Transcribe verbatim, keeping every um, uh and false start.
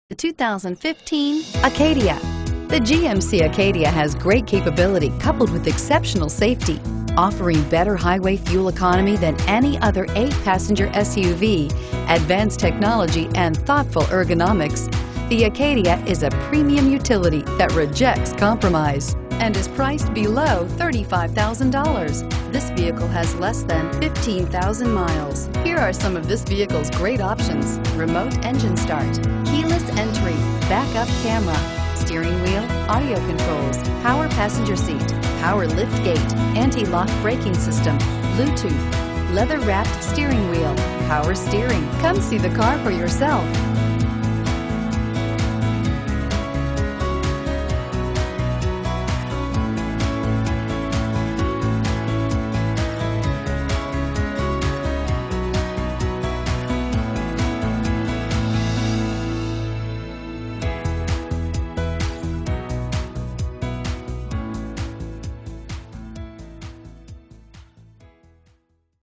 The two thousand fifteen Acadia. The G M C Acadia has great capability coupled with exceptional safety, offering better highway fuel economy than any other eight-passenger S U V, advanced technology, and thoughtful ergonomics. The Acadia is a premium utility that rejects compromise and is priced below thirty-five thousand dollars. This vehicle has less than fifteen thousand miles. Here are some of this vehicle's great options: remote engine start, keyless entry, backup camera, steering wheel audio controls, power passenger seat, power liftgate, anti-lock braking system, Bluetooth, leather-wrapped steering wheel, power steering. Come see the car for yourself.